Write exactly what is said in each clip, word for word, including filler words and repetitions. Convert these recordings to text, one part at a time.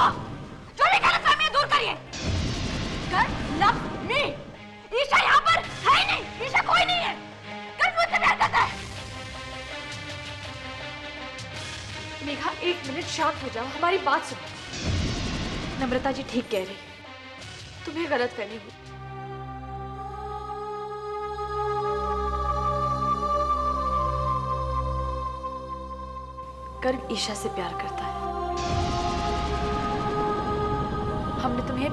को, जो भी गलतफहमियां दूर करिए। कर लव मी। ईशा यहाँ पर है ही नहीं, ईशा कोई नहीं है। कर मुझसे प्यार करता है। मेघा एक मिनट शांत हो जाओ, हमारी बात सुनो। नम्रता जी ठीक कह रही, तुम्हें गलतफहमी हुई। कर्म ईशा से प्यार करता है। हमने तुम्हें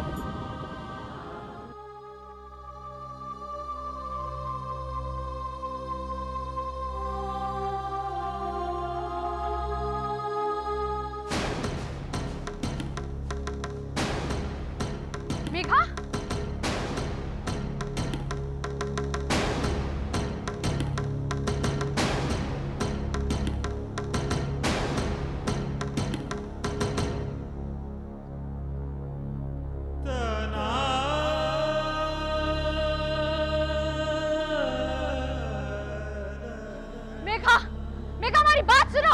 मेघा, मेघा, मेघा हमारी बात सुनो।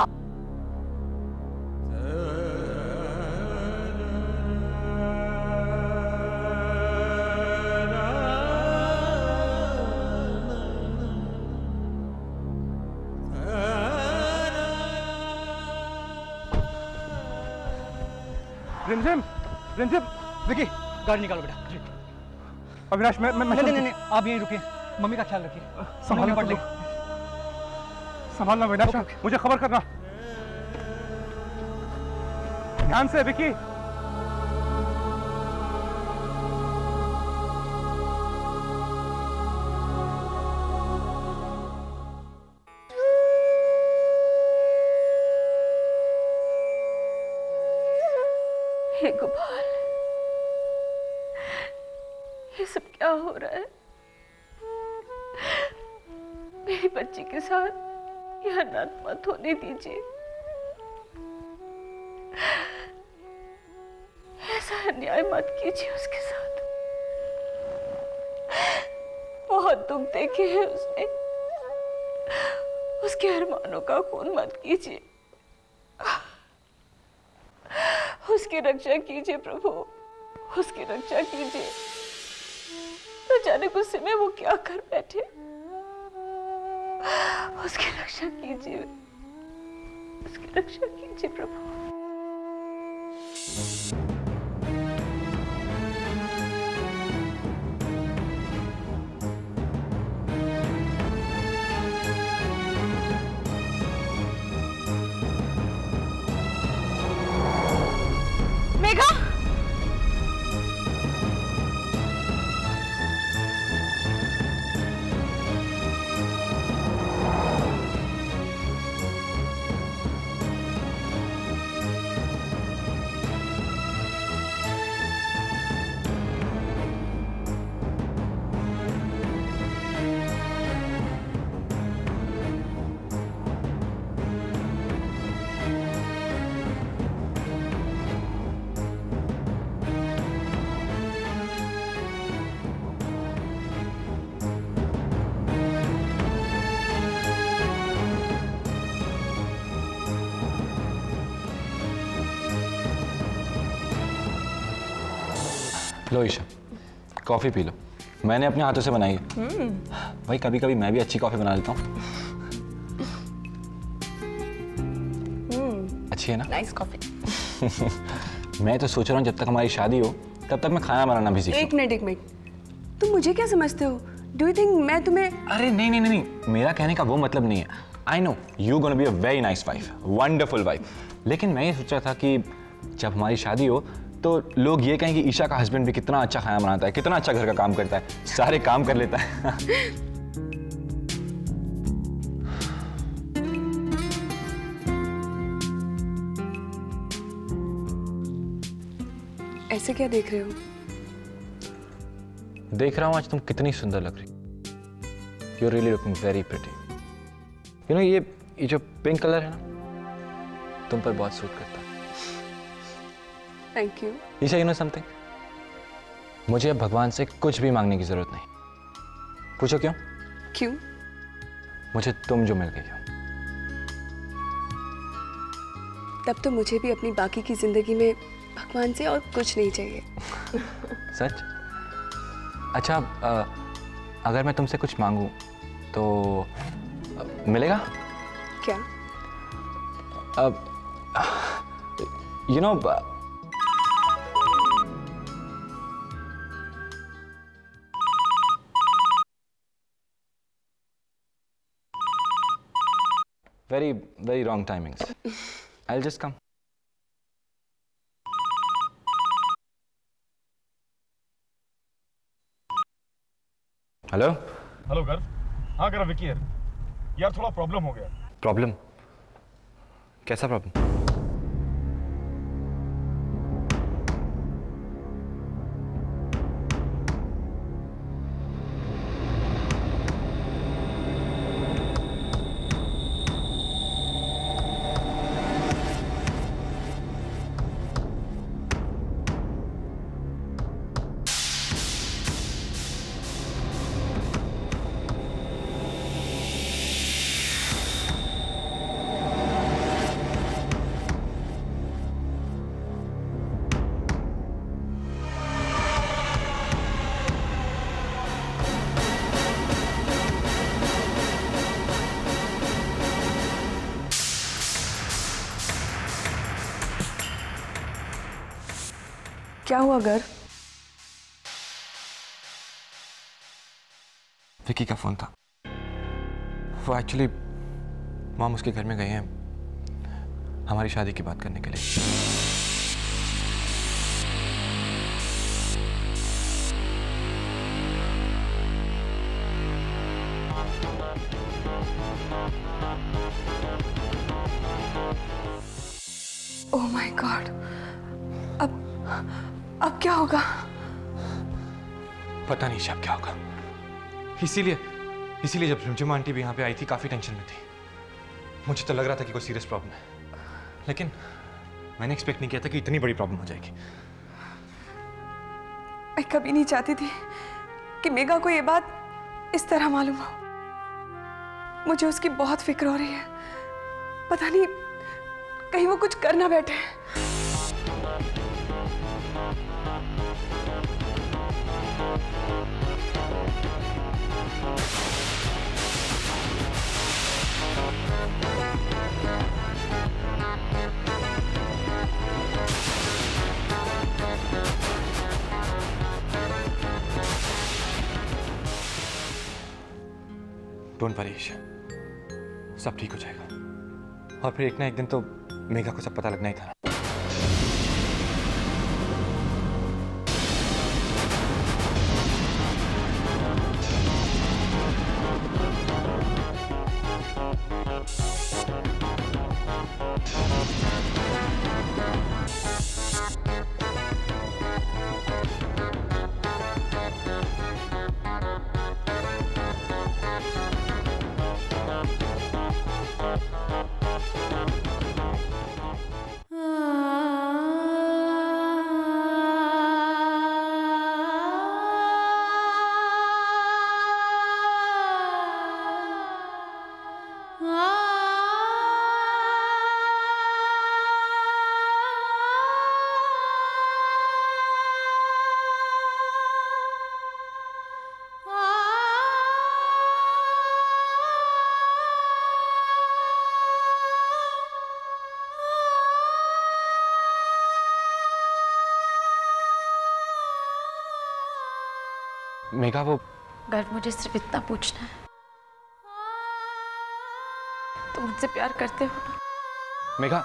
रिमझिम, रिमझिम, विकी गाड़ी निकालो बेटा। अविनाश मैं मैं नहीं नहीं नहीं आप यहीं रुकिए, मम्मी का ख्याल रखिए। संभालना पड़ लेगा, संभालना अविनाश, मुझे खबर करना ध्यान से। विकी हे गोपाल, ये सब क्या हो रहा है? मेरी बच्ची के साथ यह अनर्थ मत होने दीजिए। ऐसा अन्याय मत कीजिए उसके साथ। बहुत दुख देखे हैं उसने, उसके अरमानों का खून मत कीजिए। उसकी रक्षा कीजिए प्रभु, उसकी रक्षा कीजिए। न जाने गुस्से में वो क्या कर बैठे। उसकी रक्षा कीजिए, उसकी रक्षा कीजिए प्रभु। मेघा, लो ईशा, कॉफ़ी पी लो। मैंने अपने हाथों से बनाई है। भाई कभी कभी मैं भी अच्छी कॉफ़ी बना लेता हूँ। अच्छी है ना? Nice coffee. मैं तो सोच रहा हूँ जब तक हमारी शादी हो तब तक मैं खाना बनाना भी सीखूं। एक मिनट एक मिनट, तुम मुझे क्या समझते हो? डू यू थिंक मैं तुम्हें? अरे नहीं नहीं नहीं, मेरा कहने का वो मतलब नहीं है। I know you gonna be a very nice wife, wonderful wife. लेकिन मैं ये सोच रहा था कि जब हमारी शादी हो तो लोग ये कहें कि ईशा का हस्बैंड भी कितना अच्छा खाना बनाता है, कितना अच्छा घर का काम करता है, सारे काम कर लेता है। ऐसे क्या देख रहे हो? देख रहा हूँ आज तुम कितनी सुंदर लग रही। You are really looking very pretty. You know ये ये जो पिंक कलर है ना, तुम पर बहुत सूट करता है। Thank you. Isha, you know something, मुझे अब भगवान से कुछ भी मांगने की जरूरत नहीं। पूछो क्यों? क्यों? मुझे तुम जो मिल गई हो। तब तो मुझे भी अपनी बाकी की जिंदगी में भगवान से और कुछ नहीं चाहिए। सच? अच्छा, आ, अगर मैं तुमसे कुछ मांगूं तो आ, मिलेगा? क्या? You know, very very wrong timings. I'll just come. Hello hello Garv. हाँ गर्व, विकी है यार। थोड़ा प्रॉब्लम हो गया। प्रॉब्लम? कैसा प्रॉब्लम? क्या हुआ गर्व? विकी का फोन था। वो एक्चुअली मॉम उसके घर में गए हैं हमारी शादी की बात करने के लिए। ओह माय गॉड, अब अब क्या होगा? पता नहीं शायद क्या होगा। इसीलिए इसीलिए जब रिमझिम आंटी भी यहाँ पे आई थी काफी टेंशन में थी। मुझे तो लग रहा था कि कोई सीरियस प्रॉब्लम है, लेकिन मैंने एक्सपेक्ट नहीं किया था कि इतनी बड़ी प्रॉब्लम हो जाएगी। मैं कभी नहीं चाहती थी कि मेघा को ये बात इस तरह मालूम हो। मुझे उसकी बहुत फिक्र हो रही है। पता नहीं कहीं वो कुछ कर ना बैठे। डोंट वरी ईशा, सब ठीक हो जाएगा। और फिर एक ना एक दिन तो मेघा को सब पता लगना ही था। मेघा, वो गर्व, मुझे सिर्फ इतना पूछना है, तुम मुझसे प्यार करते हो ना? मेघा,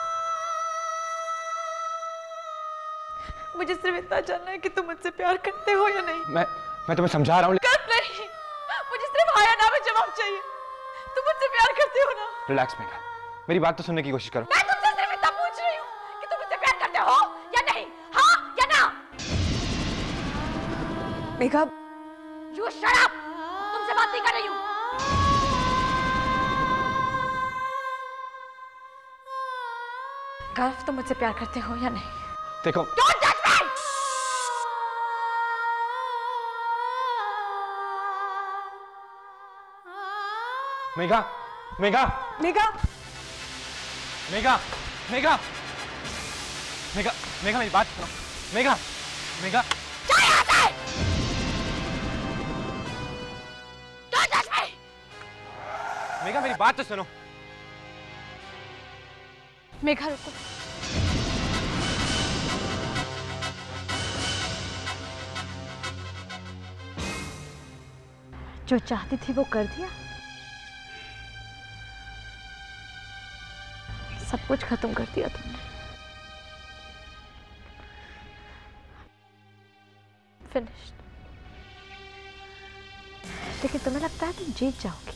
मुझे सिर्फ इतना जानना है कि तुम मुझसे प्यार करते हो या नहीं। मैं मैं तुम्हें समझा रहा हूँ। कर नहीं, मुझे सिर्फ हाँ या ना में जवाब चाहिए। तुम मुझसे प्यार करते हो ना? रिलैक्स मेघा, मेरी बात तो सुनने की कोशिश करो। मैं तुमसे सिर्फ इतना पूछ रही हूँ कि तुम मुझसे प्यार करते हो या नहीं, हाँ या ना? Megha, You shut up! तुमसे बात नहीं कर रही हूँ। गर्व, तुम मुझसे प्यार करते हो या नहीं? देखो, Don't touch me! Megha, Megha, Megha, Megha, Megha, Megha, Megha मेरी बात सुनो। मेघा, मेघा। क्या यहाँ से? Don't touch me! मेघा मेरी बात तो सुनो। मेघा रुको। जो चाहती थी वो कर दिया। सब कुछ खत्म कर दिया तुमने। फिनिश्ड। लेकिन तुम्हें लगता है तुम जीत जाओगी?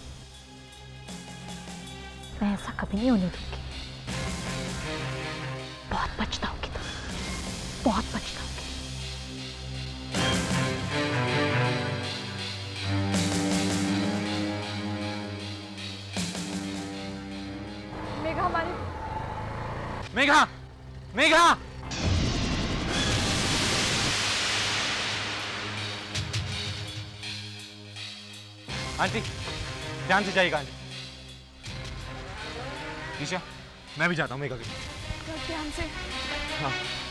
मैं ऐसा कभी नहीं होने दूंगी। बहुत पछताओगी तुम, बहुत पछताओगी। मेघा हमारी मेघा, मेघा। आंटी, ध्यान से जाइएगा आंटी। ईशा, मैं भी जाता हूँ मेघा के साथ। ध्यान से। हाँ।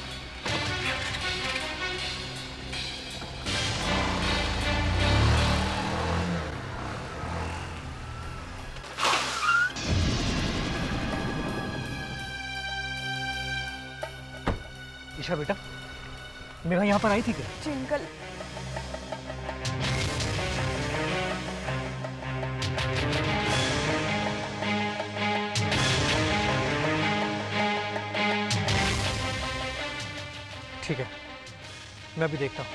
ईशा बेटा, मेघा यहाँ पर आई थी क्या? जी अंकल। ठीक है, मैं भी देखता हूँ।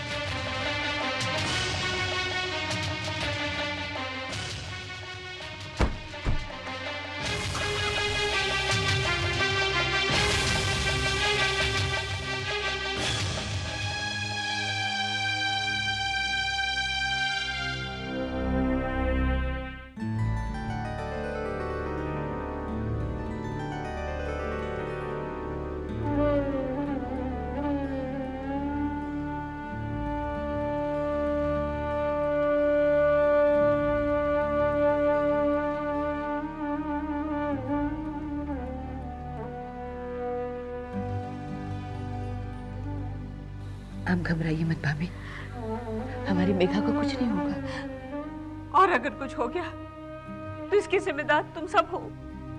आप घबराइए मत भाभी, हमारी मेघा को कुछ नहीं होगा। और अगर कुछ हो गया तो इसकी जिम्मेदार तुम सब हो।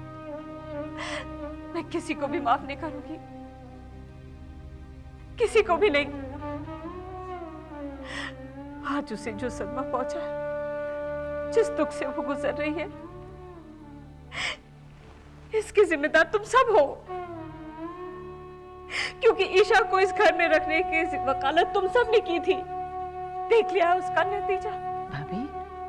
मैं किसी को भी माफ नहीं करूंगी, किसी को भी नहीं। आज उसे जो सदमा पहुंचा है, जिस दुख से वो गुजर रही है, इसकी जिम्मेदार तुम सब हो। क्योंकि ईशा को इस घर में रखने की वकालत तुम सब ने की थी। देख लिया उसका नतीजा। भाभी,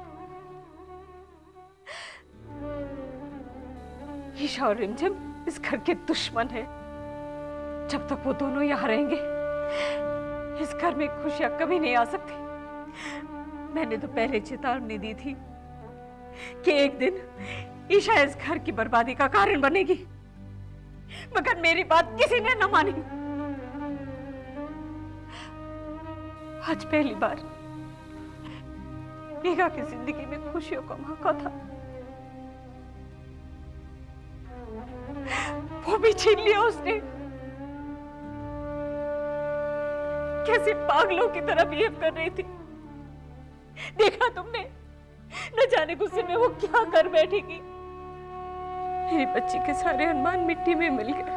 ईशा और रिमझिम इस घर के दुश्मन हैं। जब तक वो दोनों यहाँ रहेंगे, इस घर में खुशियां कभी नहीं आ सकती। मैंने तो पहले चेतावनी दी थी कि एक दिन ईशा इस घर की बर्बादी का कारण बनेगी, मगर मेरी बात किसी ने न मानी। आज पहली बार मेघा की जिंदगी में खुशियों का मौका था, वो भी छीन लिया उसने। कैसे पागलों की तरह बिहेव कर रही थी, देखा तुमने? न जाने गुस्से में वो क्या कर बैठेगी। मेरी बच्ची के सारे अरमान मिट्टी में मिल गए।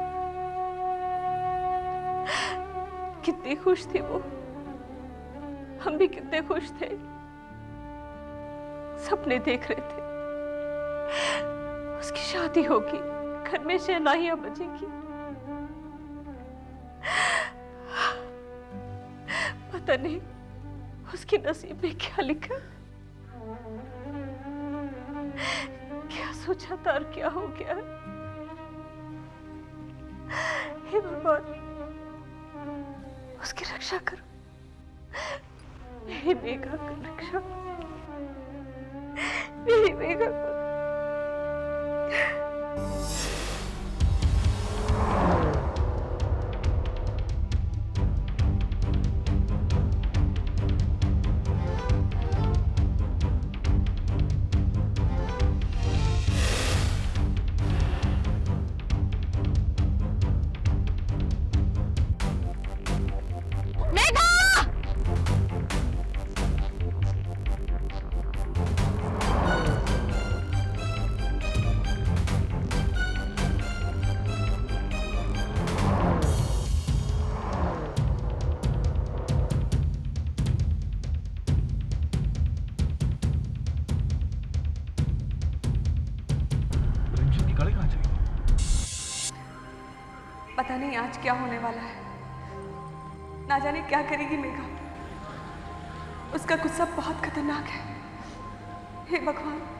कितनी खुश थी वो, हम भी कितने खुश थे। सपने देख रहे थे उसकी शादी होगी, घर में शहनाइयां बजेगी। पता नहीं उसके नसीब में क्या लिखा, क्या सोचा था और क्या हो गया। हे भगवान, उसकी रक्षा करो, मेरी मेघा की रक्षा, मेरी मेघा को। निकल कहाँ जाएगी? पता नहीं आज क्या होने वाला है। ना जाने क्या करेगी मेघा। उसका गुस्सा बहुत खतरनाक है। हे भगवान,